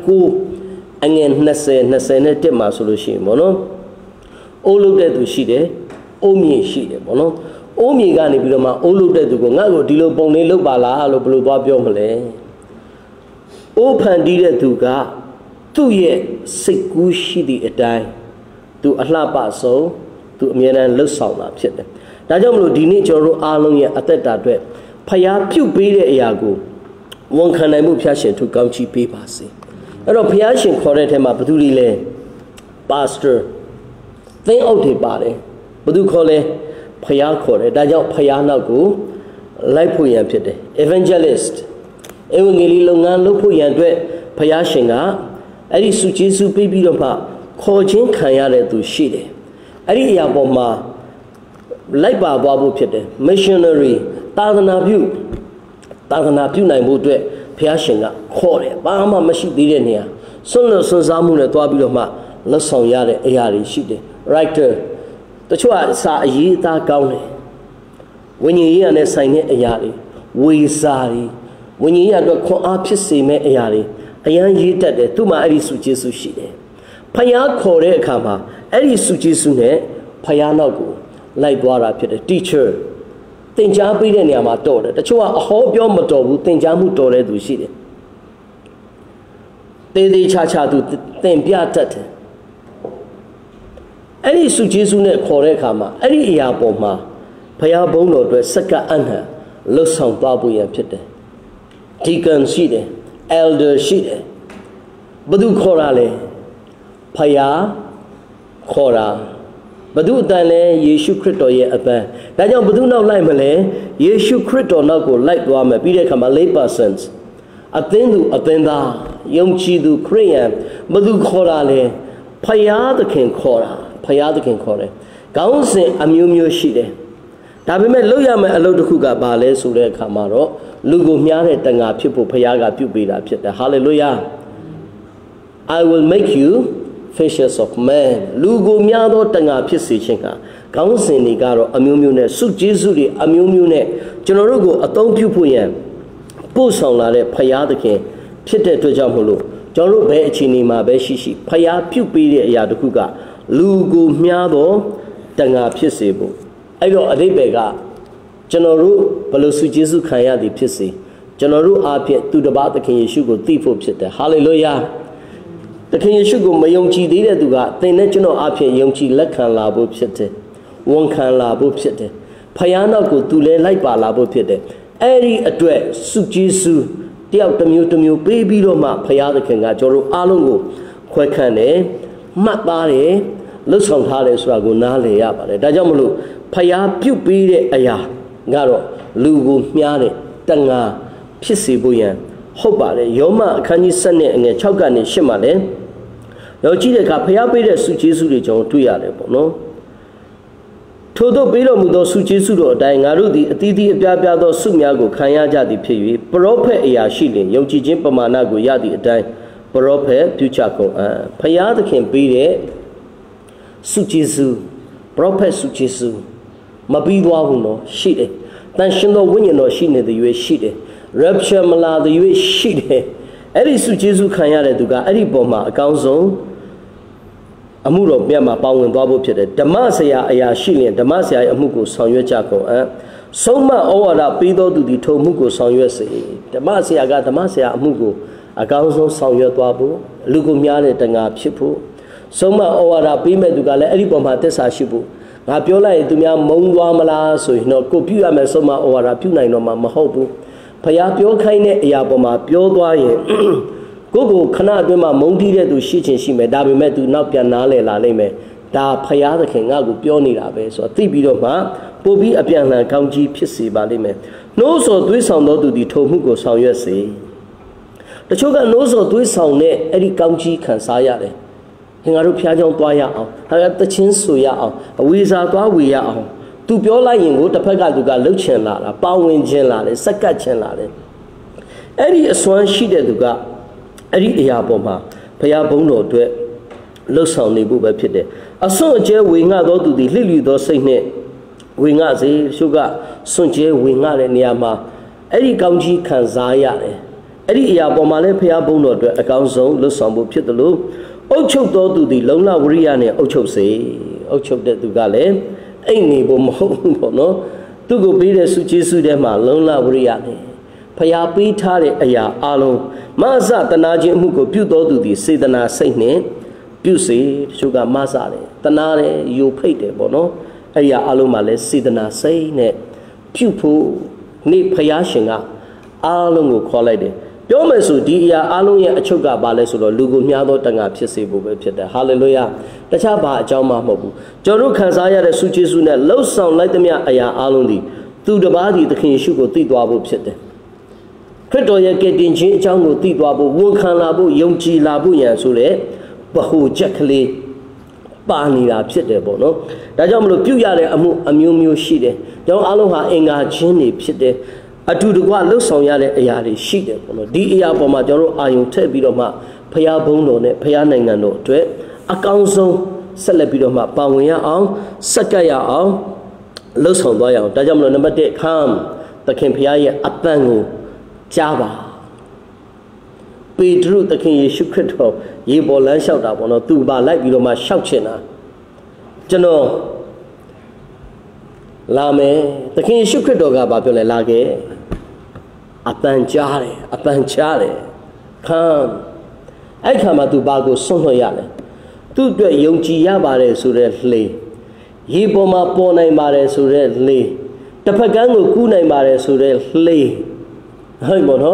9အငယ်20မှာဆိုလို့ရှိရင်ပေါ့နော်အိုးလုပ်တဲ့သူရှိတယ်အိုးမြေရှိတယ်ပေါ့နော်အိုးမြေကနေပြီးတော့မှအိုးလုပ်တဲ့သူကငါ့ကိုဒီလိုပုံလေးလုပ်ပါလားလို့ဘယ်လိုသွားပြောမလဲအိုးဖန်တီးတဲ့သူကသူ့ရဲ့စိတ်ကူးရှိသည့်အတိုင်းသူအလှပဆုံးသူအမြဲတမ်းလှုပ်ဆောင်တာဖြစ်တယ်ဒါကြောင့်မလို့ဒီနေ့ကျွန်တော်တို့အားလုံးရဲ့အသက်တာအတွက်ဖျားပြုတ်ပေးတဲ့အရာကိုဝန်ခံနိုင်မှုဖျားရှင်သူကောင်းချီးပေးပါစေအဲ့တော့ဖျားရှင်ခေါ်တဲ့အထက်မှာဘယ်သူတွေလဲပါစတာသင်းအုပ်တွေပါတယ်ဘယ်သူခေါ်လဲဖျားခေါ်တယ်ဒါကြောင့်ဖျားနောက်ကိုလိုက်ဖို့ရန်ဖြစ်တယ် evangelist ဧဝံဂေလိလုပ်ငန်းလုပ်ဖို့ရန်အတွက်ဖျားရှင်ကအဲ့ဒီစုကျေးဇူးပေးပြီးတော့မှခေါ်ခြင်းခံရတဲ့သူရှိတယ်အဲ့ဒီအရာပေါ်မှာလိုက်ပါသွားဖို့ဖြစ်တယ် missionary သာသနာပြုနိုင်ဖို့အတွက်ဘုရားရှင်ကခေါ်တယ်ဘာမှမရှိသေးတဲ့နေရာစွန့်လွတ်စွန့်စားမှုနဲ့တွားပြီးတော့မှလက်ဆောင်ရတဲ့အရာတွေရှိတယ် writer တချို့ကစာအရေးအသားကောင်းတယ်ဝိညာဉ်ရေးရတဲ့ဆိုင်တဲ့အရာတွေဝေစာတွေဝိညာဉ်ရေးအတွက်ခွန်အားဖြစ်စေမဲ့အရာတွေအရန်ရေးတတ်တယ်သူ့မှာအဲ့ဒီစုကျေးဇူးရှိတယ်ဖယားခေါ်တဲ့အခါမှာအဲ့ဒီစုကျေးဇူးနဲ့ဖယားနောက်ကိုလိုက်သွားတာဖြစ်တယ် teacher သင်ကြားပေးတဲ့နေရာမှာတော်တယ်တချို့ကအဟောပြောမတော်ဘူးသင်ကြားမှုတော်တဲ့သူရှိတယ်သေးသေးချာချာသူသင်ပြတတ်တယ်အဲ့ဒီစုကျေးဇူးနဲ့ခေါ်တဲ့အခါမှာအဲ့ဒီအရာပေါ်မှာဘုရားဘုန်းတော်အတွက်စက္ကန့်အံ့ဟန်လှုပ်ဆောင်သွားဖို့ရဖြစ်တယ် deacon ရှိတယ် elder ရှိတယ်ဘယ်သူခေါ်တာလဲဖယားခေါ်တာဘယ်သူအတန်လဲယေရှုခရစ်တော်ရဲ့အတန်ဒါကြောင့်ဘယ်သူနောက်လိုက်မလဲယေရှုခရစ်တော်နောက်ကိုလိုက်သွားမယ်ပြီးတဲ့အခါမှာ lay persons အသင်းသူအသင်းသားယုံကြည်သူခရစ်ယာန်ဘယ်သူခေါ်တာလဲဖယားသခင်ခေါ်တာဖယားသခင်ခေါ်တယ်ခေါင်းစဉ်အမျိုးမျိုးရှိတယ်ဒါပေမဲ့လုပ်ရမယ့်အလုပ်တစ်ခုကဘာလဲဆိုတဲ့အခါမှာတော့လူကိုမြားတဲ့တန်ခါဖြစ်ဖို့ဖယားကပြုပေးတာဖြစ်တယ် hallelujah I will make you fishers of men လူကိုမြားသောတန်ခါဖြစ်စေခြင်းကခေါင်းစဉ်တွေကတော့အမျိုးမျိုးနဲ့စုကျေးဇူးတွေအမျိုးမျိုးနဲ့ကျွန်တော်တို့ကိုအသုံးပြုဖို့ရန်ပို့ဆောင်လာတဲ့ဖယားသခင်ဖြစ်တဲ့အတွက်ကြောင့်မို့လို့ကျွန်တော်တို့ဘယ်အခြေအနေမှာပဲရှိရှိဖယားပြုပေးတဲ့အရာတစ်ခုကလူကိုမြားသောတန်ခါဖြစ်စေဖို့အဲ့တော့အဓိပ္ပာယ်ကကျွန်တော်တို့ဘယ်လိုစုကျေးဇူးခံရသည်ဖြစ်စေကျွန်တော်တို့အားဖြင့်သူတစ်ပါးသခင်ယေရှုကိုသိဖို့ဖြစ်တယ်ဟာလေလုယာသခင်ယေရှုကိုမယုံကြည်သေးတဲ့သူကသင်နဲ့ကျွန်တော်အားဖြင့်ယုံကြည်လက်ခံလာဖို့ဖြစ်တယ်ဝန်ခံလာဖို့ဖြစ်တယ်ဖယားနောက်ကိုသူလည်းလိုက်ပါလာဖို့ဖြစ်တယ်အဲ့ဒီအတွက်စုကျေးဇူးတယောက်တစ်မျိုးတစ်မျိုးပေးပြီးတော့မှဖယားသခင်ကကျွန်တော်တို့အားလုံးကိုခွဲခန့်တယ်မှတ်သားတယ်လှုပ်ဆောင်ထားတယ်ဆိုတာကိုနားလည်ရပါတယ်ဒါကြောင့်မလို့ဖယားပြုတ်ပေးတဲ့အရာကတော့လူကိုမြားတဲ့တန်ခါဖြစ်စေဖို့ရန်ဟုတ်ပါတယ်ယောမအခန်းကြီး7နဲ့အငယ်6ကနေ8မှာလည်းရောက်ကြည့်တဲ့အခါဖယားပေးတဲ့စုကျေးဇူးတွေကျွန်တော်တွေ့ရတယ်ပေါ့နော်ထို့သောပေးတော်မူသောစုကျေးဇူးတော်အတိုင်းငါတို့သည်အသီးသီးအပြားပြားသောစုများကိုခံရကြသည်ဖြစ်၍ပရောဖက်အရာရှိလျင်ယုံကြည်ခြင်းပမာဏကိုရသည့်အတိုင်းပရောဖက်ပြုချကုန်ဖယားသခင်ပေးတဲ့စုကျေးဇူးပရောဖက်စုကျေးဇူးမပြီးသွားဘူးနော်ရှိတယ်တန်ရှင်သောဝိညာဉ်တော်ရှိနေတဲ့ရွေးရှိတယ် rapture မလာတဲ့ရွေးရှိတယ်အဲ့ဒီစုကျေးဇူးခံရတဲ့သူကအဲ့ဒီပုံမှာအကောင်းဆုံးအမှုတော်မြတ်မှာပါဝင်သွားဖို့ဖြစ်တယ်ဓမ္မဆရာအရာရှိရင်ဓမ္မဆရာရဲ့အမှုကိုဆောင်ရွက်ကြကုန်ဆုံးမဩဝါဒပေးတော်သူဒီထိုမှုကိုဆောင်ရွက်စေဓမ္မဆရာကဓမ္မဆရာအမှုကိုအကောင်းဆုံးဆောင်ရွက်သွားဖို့လူကိုများတဲ့တန်ခါဖြစ်ဖို့ဆုံးမဩဝါဒပေးမဲ့သူကလည်းအဲ့ဒီပုံမှာသစ္စာရှိဖို့ငါပြောလိုက်ရင်သူများမုန်းသွားမလားဆိုရင်တော့ကိုပြုရမယ်ဆုံးမဩဝါဒပြုနိုင်တော့မှမဟုတ်ဘူးဖယားပြောခိုင်းတဲ့အရာပေါ်မှာပြောသွားရင်ကိုခဏအတွင်းမှာမုန်းတီးတဲ့သူရှိချင်းရှိမယ်ဒါပေမဲ့သူနောက်ပြန်နားလည်လာလိမ့်မယ်ဒါဖယားသခင်ငါ့ကိုပြောနေတာပဲဆိုတော့သိပြီးတော့မှပို့ပြီးအပြန်လှန်ကောင်းကြီးဖြစ်စေပါလိမ့်မယ်နှိုးဆော်သွေးဆောင်တော်သူဒီထုံမှုကိုဆောင်ရွက်စေတချို့ကနှိုးဆော်သွေးဆောင်တဲ့အဲ့ဒီကောင်းကြီးခံစားရတယ်ငါတို့ဖျားကြောင်းသွားရအောင်ဒါကတချင်းဆိုရအောင်အဝေစာသွားဝေရအောင်သူပြောလိုက်ရင်ကိုတစ်ဖက်ကသူကလှုပ်ချင်လာတာပါဝင်ခြင်းလာတယ်စက္ကတ်ခြင်းလာတယ်အဲ့ဒီအစွမ်းရှိတဲ့သူကအဲ့ဒီအရာပေါ်မှာဘုရားဘုန်းတော်အတွက်လှုပ်ဆောင်နေဖို့ပဲဖြစ်တယ်အစွန့်အကျဲဝေငှသောသူသည်လှိလှိသောစိတ်နဲ့ဝေငှစေသူကစွန့်ကျဲဝေငှတဲ့နေရာမှာအဲ့ဒီကောင်းကြီးခံစားရတယ်အဲ့ဒီအရာပေါ်မှာလည်းဘုရားဘုန်းတော်အတွက်အကောင်းဆုံးလှုပ်ဆောင်ဖို့ဖြစ်တယ်လို့အုပ်ချုပ်တော်သူသည်လုံလဝရိယနဲ့အုပ်ချုပ်စေအုပ်ချုပ်တဲ့သူကလည်းအိမ်နေဖို့မဟုတ်ဘူးပေါ့နော်သူ့ကိုပေးတဲ့စုကျေးဇူးထဲမှာလုံလဝရိယနဲ့ဖျားပေးထားတဲ့အရာအလုံးမဆတနာခြင်းအမှုကိုပြုတော်သူသည်စေတနာစိတ်နဲ့ပြုစေတချို့ကမဆတယ်တနာတယ်ယိုဖိတ်တယ်ပေါ့နော်အဲ့ဒီအလုံးမှာလည်းစေတနာစိတ်နဲ့ပြုဖို့နေ့ဖျားရှင်ကအလုံးကိုခေါ်လိုက်တယ်ပြောမယ်ဆိုဒီအရာအလုံးရဲ့အချုပ်ကဘာလဲဆိုတော့လူကိုမြားသောတန်ခါဖြစ်စေဖို့ပဲဖြစ်တယ်ဟာလေလုယာတခြားဘာအကြောင်းမှမဟုတ်ဘူးကျွန်တော်တို့ခံစားရတဲ့စုကျေးဇူးနဲ့လှုပ်ဆောင်လိုက်သမျှအရာအလုံးဒီသူတစ်ပါးဒီသခင်ယေရှုကိုသိသွားဖို့ဖြစ်တယ်ခရစ်တော်ရဲ့ကယ်တင်ခြင်းအကြောင်းကိုသိသွားဖို့ဝန်ခံလာဖို့ယုံကြည်လာဖို့ရန်ဆိုတဲ့ဗဟုချက်ကလေးပါနေတာဖြစ်တယ်ပေါ့နော်ဒါကြောင့်မလို့ပြုရတဲ့အမှုအမျိုးမျိုးရှိတယ်ကျွန်တော်အားလုံးဟာအင်္ဂါချင်းတွေဖြစ်တယ်အတူတကွလှုပ်ဆောင်ရတဲ့အရာတွေရှိတယ်ပေါ့နော်ဒီအရာပေါ်မှာကျွန်တော်တို့အာယုံထည့်ပြီးတော့မှဖျားဘုန်းတော်နဲ့ဖျားနိုင်ငံတော်အတွက်အကောင်းဆုံးဆက်လက်ပြီးတော့မှပါဝင်ရအောင်စက္ကပ်ရအောင်လှုပ်ဆောင်သွားရအောင်ဒါကြောင့်မလို့နံပါတ်1ခမ်းသခင်ဖျားရဲ့အပန်းကိုကြားပါပေတရုသခင်ယေရှုခရစ်တော်ရေပေါ်လမ်းလျှောက်တာပေါ့နော်သူပါလိုက်ပြီးတော့မှလျှောက်ချင်တာကျွန်တော်လာမယ်သခင်ယေရှုခရစ်တော်ကဘာပြောလဲလာခဲ့အပန်းကြားတယ်အပန်းကြားတယ်ခံအဲ့ခါမှာသူဘာကိုဆွန့်လွှတ်ရလဲသူ့အတွက်ယုံကြည်ရပါတယ်ဆိုတဲ့လှေရေပေါ်မှာပေါ်နိုင်ပါတယ်ဆိုတဲ့လှေတစ်ဖက်ကန်းကိုကူးနိုင်ပါတယ်ဆိုတဲ့လှေဟုတ်ပါတော့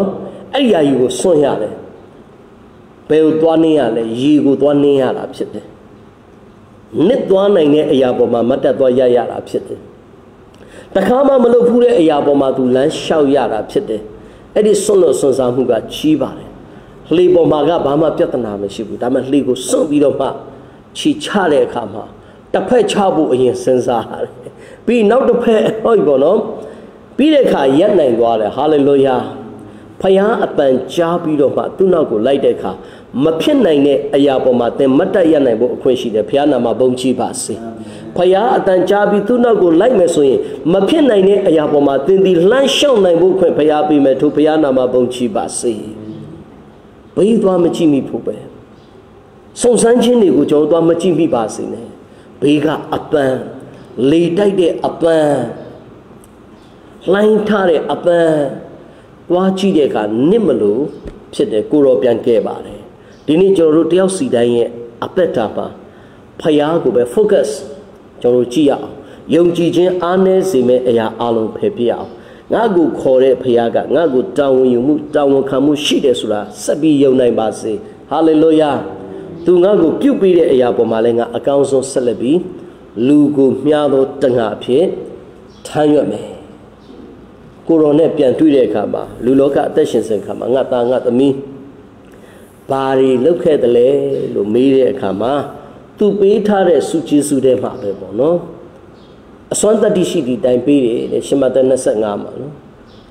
အဲ့ဒီအယူကိုစွန့်ရတယ်ဘယ်ကိုသွားနေရလဲရေကိုသွားနေရတာဖြစ်တယ်နစ်သွားနိုင်တဲ့အရာပေါ်မှာမတ်တက်သွားရတာဖြစ်တယ်တခါမှမလုပ်ဘူးတဲ့အရာပေါ်မှာသူလမ်းလျှောက်ရတာဖြစ်တယ်အဲ့ဒီစွန့်လို့စွန့်စားမှုကကြီးပါတယ်လှေပေါ်မှာကဘာမှပြဿနာမရှိဘူးဒါပေမဲ့လှေကိုစွန့်ပြီးတော့မှခြေချတဲ့အခါမှာတစ်ဖက်ချဖို့အရင်စဉ်းစားရတယ်ပြီးနောက်တစ်ဖက်ဟုတ်ပြီပေါ့နော်ပြီးတဲ့အခါရက်နိုင်သွားတယ်ဟာလေလုယာဖယားအပန်ကြားပြီးတော့မှသူ့နောက်ကိုလိုက်တဲ့အခါမဖြစ်နိုင်တဲ့အရာပေါ်မှာသင်မတ်တက်ရနိုင်ဖို့အခွင့်ရှိတယ်ဖယားနာမဘုန်းကြီးပါစေဖယားအတန်ကြားပြီးသူ့နောက်ကိုလိုက်မယ်ဆိုရင်မဖြစ်နိုင်တဲ့အရာပေါ်မှာသင်ဒီလှမ်းလျှောက်နိုင်ဖို့ခွင့်ဖယားပေးမယ်ထို့ဖယားနာမဘုန်းကြီးပါစေဘေးသွားမကြည့်မိဖို့ပဲစုံစမ်းခြင်းတွေကိုကျွန်တော်သွားမကြည့်မိပါစေနဲ့ဘေးကအပန်လေတိုက်တဲ့အပန်လှိုင်းထားတဲ့အပန်သွားကြည့်တဲ့အခါနစ်မလို့ဖြစ်တယ်ကိုရောပြန်ခဲ့ပါတယ်ဒီနေ့ကျွန်တော်တို့တယောက်စီတိုင်းရဲ့အသက်တာမှာဖယားကိုပဲ focus ကျွန်တော်ကြည့်ရအောင်ယုံကြည်ခြင်းအားနည်းစေမဲ့အရာအလုံးဖယ်ပြအောင်ငါ့ကိုခေါ်တဲ့ဖယားကငါ့ကိုတာဝန်ယူမှုတာဝန်ခံမှုရှိတယ်ဆိုတာဆက်ပြီးယုံနိုင်ပါစေဟာလေလုယာသူငါ့ကိုပြုတ်ပေးတဲ့အရာပေါ်မှာလည်းငါအကောင်းဆုံးဆက်လက်ပြီးလူကိုမြားသောတငါအဖြစ်ထမ်းရွက်မယ်ကိုရောနဲ့ပြန်တွေ့တဲ့အခါမှာလူလောကအသက်ရှင်စဉ်အခါမှာငါသားငါသမီးဘာတွေလုပ်ခဲ့တယ်လဲလို့မေးတဲ့အခါမှာသူပေးထားတဲ့စုကျေးစုထဲမှာပဲပေါ့နော်အစွမ်းတတ္တိရှိသည့်တိုင်ပေးတယ်ရှမသက်25မှာနော်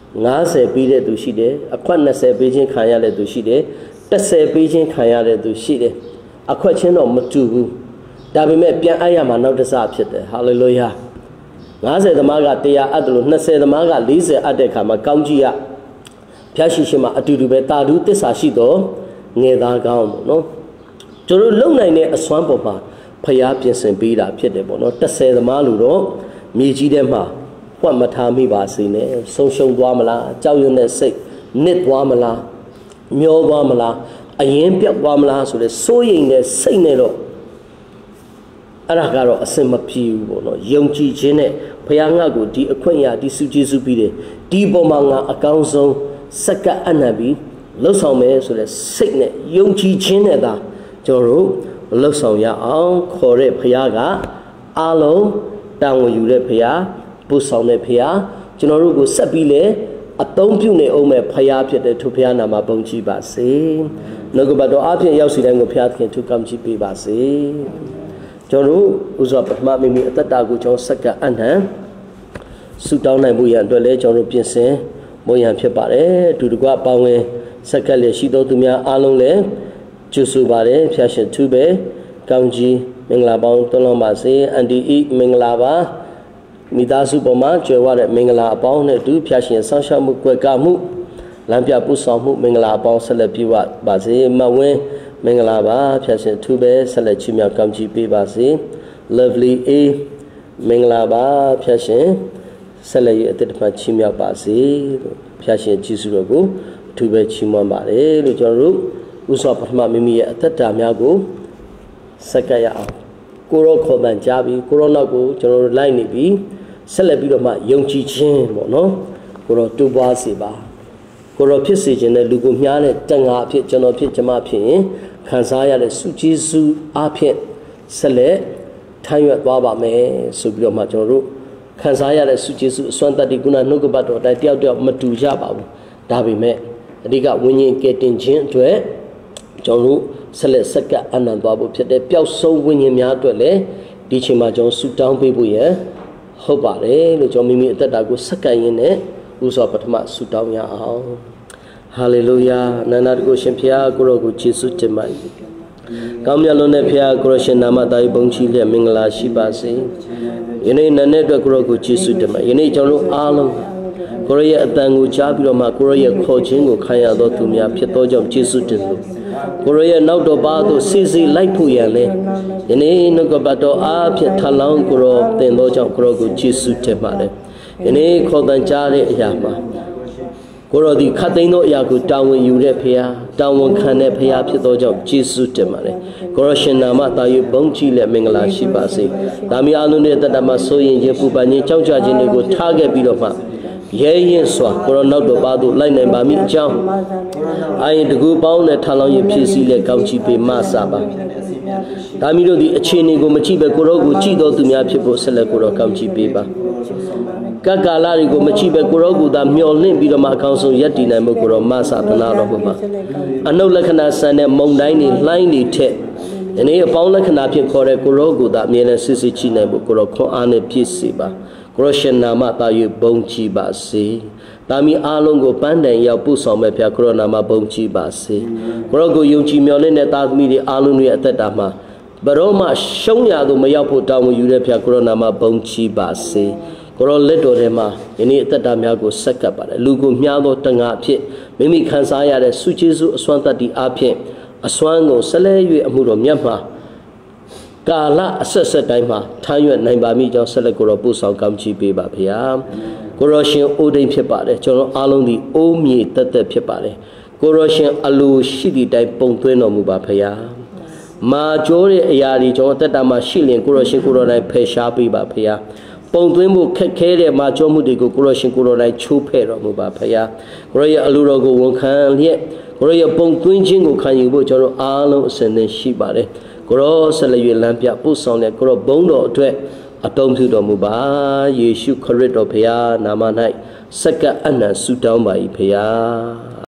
50ပေးတဲ့သူရှိတယ်အခွက်20ပေးခြင်းခံရတဲ့သူရှိတယ်10ပေးခြင်းခံရတဲ့သူရှိတယ်အခွက်ချင်းတော့မတူဘူးဒါပေမဲ့ပြန်အပ်ရမှာနောက်တစ်စဖြစ်တယ်ဟာလေလုယာ50သမားက100အပ်တယ်လို့20သမားက40အပ်တဲ့အခါမှာကောင်းကြီးရဖျားရှိရှိမှာအတူတူပဲတာဓုသစ္စာရှိတော့ငယ်သားကောင်းပေါ့နော်ကျွန်တော်လုံနိုင်တဲ့အစွမ်းပေါ်မှာဖျားပြင်ဆင်ပေးတာဖြစ်တယ်ပေါ့နော်10သမားလို့တော့မြေကြီးထဲမှာဖွက်မထားမိပါစေနဲ့ဆုံးရှုံးသွားမလားကြောက်ရွံ့တဲ့စိတ်နစ်သွားမလားမျောသွားမလားအရင်ပြောက်သွားမလားဆိုတဲ့စိုးရိမ်တဲ့စိတ်နဲ့တော့အဲ့ဒါကတော့အစင်မပြေဘူးပေါ့နော်ယုံကြည်ခြင်းနဲ့ဘုရားငါ့ကိုဒီအခွင့်အရာဒီစုကျေးဇူးပြီးတယ်ဒီပေါ်မှာငါအကောင်းဆုံးစက္ကအနံ့ပြီးလှုပ်ဆောင်မယ်ဆိုတဲ့စိတ်နဲ့ယုံကြည်ခြင်းနဲ့သာကျွန်တော်တို့လှုပ်ဆောင်ရအောင်ခေါ်တဲ့ဘုရားကအားလုံးတာဝန်ယူတဲ့ဘုရားပို့ဆောင်တဲ့ဘုရားကျွန်တော်တို့ကိုဆက်ပြီးလေအသုံးပြုနေအောင်မဲ့ဘုရားဖြစ်တဲ့သူဘုရားနာမဘုန်းကြီးပါစေနှုတ်ကပတ်တော်အပြင်ရောက်စီတိုင်းကိုဘုရားသခင်သူကောင်းချီးပေးပါစေကျွန်တော်ဥစွာပထမမိမိအသက်တာကိုကျွန်တော်စက္ကအနံ့ဆုတောင်းနိုင်ဖို့ရန်အတွက်လည်းကျွန်တော်ပြင်ဆင်မွေးရန်ဖြစ်ပါတယ်အတူတကွပေါင်းဝင်စက္ကလည်းရှိတော်သူများအားလုံးလည်းကျူစုပါတယ်ဖျားရှင်သူပဲကောင်းကြီးမင်္ဂလာပေါင်းသွန်လောင်းပါစေအန်တီဤမင်္ဂလာပါမိသားစုပေါ်မှာကြွယ်ဝတဲ့မင်္ဂလာအပေါင်းနဲ့အတူဖျားရှင်ဆောင်းရှောက်မှုကွယ်ကမှုလမ်းပြပို့ဆောင်မှုမင်္ဂလာအပေါင်းဆက်လက်ပြုပါစေမဝင်းမင်္ဂလာပါဖျားရှင်သူပဲဆက်လက်ချီးမြှောက်ကောင်းချီးပေးပါစေ lovely a မင်္ဂလာပါဖျားရှင်ဆက်လက်ရအသက်တပတ်ချီးမြှောက်ပါစေလို့ဖျားရှင်ကျေးဇူးတော်ကိုအထူးပဲချီးမွမ်းပါတယ်လို့ကျွန်တော်တို့ဥစွာပထမမိမိရဲ့အသက်တာများကိုစက္ကရအောင်ကိုရောခေါ်ပန်ကြပြီးကိုရောနောက်ကိုကျွန်တော်တို့လိုက်နေပြီးဆက်လက်ပြီးတော့မှယုံကြည်ခြင်းပေါ့နော်ကိုရောတူပွားစေပါကိုရောဖြစ်စေခြင်းနဲ့လူကိုမြားတဲ့တန်ငါအဖြစ်ကျွန်တော်ဖြစ်ကျမဖြစ်ရင်ခံစားရတဲ့စုကျေးဇူးအဖြစ်ဆက်လက်ထမ်းရွက်သွားပါမယ်ဆိုပြီးတော့မှကျွန်တော်တို့ခံစားရတဲ့စုကျေးဇူးအစွမ်းတတ္တိကုဏနှုတ်ကပတ်တော်အတိုင်းတယောက်တယောက်မတူကြပါဘူးဒါပေမဲ့အဓိကဝိညာဉ်ကယ်တင်ခြင်းအတွက်ကျွန်တော်တို့ဆက်လက်စက္ကအနံ့သွားဖို့ဖြစ်တဲ့ပျောက်ဆုံးဝိညာဉ်များအတွက်လည်းဒီချိန်မှာကျွန်တော်ဆုတောင်းပေးဖို့ရန်ဟုတ်ပါတယ်လို့ကျွန်တော်မိမိအသက်တာကိုစက္ကရင်းနဲ့ဥစွာပထမဆုတောင်းရအောင်ဟာလေလုယာနန္ဒတကုရှင်ဖျားကိုရောကိုယေရှုတင်ပါ၏ကောင်းမြတ်လွန်တဲ့ဖျားကိုရရှင်နာမသားဘုန်းကြီးလက်မင်္ဂလာရှိပါစေယနေ့နန်းတဲ့အတွက်ကိုရောကိုယေရှုတင်ပါယနေ့ကျွန်တော်တို့အားလုံးကိုရရဲ့အတန်ကိုကြားပြီးတော့မှကိုရရဲ့ခေါ်ခြင်းကိုခံရသောသူများဖြစ်သောကြောင့်ယေရှုတင်လို့ကိုရရဲ့နောက်တော်ပါသို့စီစီလိုက်ဖို့ရန်လဲယနေ့နှုတ်ကပတ်တော်အားဖြင့်ထလောင်းကိုရောတင်သောကြောင့်ကိုရောကိုယေရှုတင်ပါတယ်ယနေ့ခေါ်တန်ကြားတဲ့အရာမှာကိုရောဒီခတ်သိမ်းသောအရာကိုတာဝန်ယူတဲ့ဖရာတာဝန်ခံတဲ့ဖရာဖြစ်သောကြောင့်ယေရှုတင်ပါတယ်ကိုရောရှင်နာမတာယူဘုန်းကြီးและမင်္ဂလာရှိပါစေဒါမျိုးအလုံးရဲ့တတ္တမဆိုရင်ခြင်းပူပန်ခြင်းကြောက်ကြခြင်းတွေကိုထားခဲ့ပြီးတော့မှရဲရင်စွာကိုရောနောက်တော်ပါသို့လိုက်နိုင်ပါမည်အကြောင်းအာရင်တကူပေါင်းနဲ့ထလောင်းရင်ဖြစ်စီလဲကောင်းချီးပေးမဆပါဒါမီတို့ဒီအခြေအနေကိုမကြည့်ပဲကိုရောကိုကြည့်တော်သူများဖြစ်ဖို့ဆက်လက်ကိုရောကောင်းချီးပေးပါကကာလာတွေကိုမကြည့်ပဲကိုရောကိုသာမျော်လင့်ပြီးတော့မှအကောင်းဆုံးရက်တည်နိုင်မှုကိုရောမဆသနာတော်ဘုရားအနုလက္ခဏာဆန်တဲ့မုံတိုင်းတွေလှိုင်းတွေထက်ဒီနေ့အပေါင်းလက္ခဏာဖြင့်ခေါ်တဲ့ကိုရောကိုသာအမြဲတမ်းစစ်စစ်ချိနိုင်ဖို့ကိုရောခွန်အားနဲ့ပြည့်စုံပါကိုရောရှင်နာမတာ၍ဘုံကြည်ပါစေတာမီအားလုံးကိုပန်းတိုင်ရောက်ပို့ဆောင်မဲ့ဖျားကိုရောနာမဘုံကြည်ပါစေကိုရောကိုယုံကြည်မျှော်လင့်တဲ့သားသမီးတွေအားလုံးရဲ့အသက်တာမှာဘရောမရှုံးရသူမရောက်ဖို့တောင်းဝန်ယူတဲ့ဖျားကိုရောနာမဘုံကြည်ပါစေကိုရောလက်တော်ထဲမှာယနေ့အသက်တာများကိုဆက်ကပ်ပါတယ်လူကိုမြားသောတငါအဖြစ်မိမိခံစားရတဲ့ဆုကျေးဇူးအစွမ်းတတ္တိအဖြစ်အစွမ်းကိုဆက်လက်၍အမှုတော်မြတ်မှာကာလအဆက်ဆက်တိုင်းမှာထမ်းရွက်နိုင်ပါမည်ကြောင့်ဆက်လက်ကိုရောပို့ဆောင်ကောင်းချီးပေးပါဗျာကိုရောရှင်အိုးဒိန်ဖြစ်ပါတယ်ကျွန်တော်အားလုံးဒီအိုးမြေတက်တက်ဖြစ်ပါတယ်ကိုရောရှင်အလိုရှိသည့်တိုင်ပုံသွင်းတော်မူပါဗျာမာကျိုးတဲ့အရာတွေကျွန်တော်တက်တာမှာရှိလင်ကိုရောရှင်ကိုရောတိုင်းဖယ်ရှားပေးပါဗျာပုံသွင်းမှုခက်ခဲတဲ့မာကျိုးမှုတွေကိုကိုရောရှင်ကိုရောတိုင်းချိုးဖဲ့တော်မူပါဗျာကိုရောရဲ့အလိုတော်ကိုဝန်ခံလျက်ကိုရောရဲ့ပုံသွင်းခြင်းကိုခံယူဖို့ကျွန်တော်အားလုံးအစဉ်သင်ရှိပါတယ်ကိုရောဆက်လက်၍လမ်းပြပို့ဆောင်တဲ့ကိုရောဘုန်းတော်အတွက်အတုံးပြုတော်မူပါယေရှုခရစ်တော်ဖခင်နာမ၌စက္ကပ်အနံ့ဆုတောင်းပါ၏ဖခင်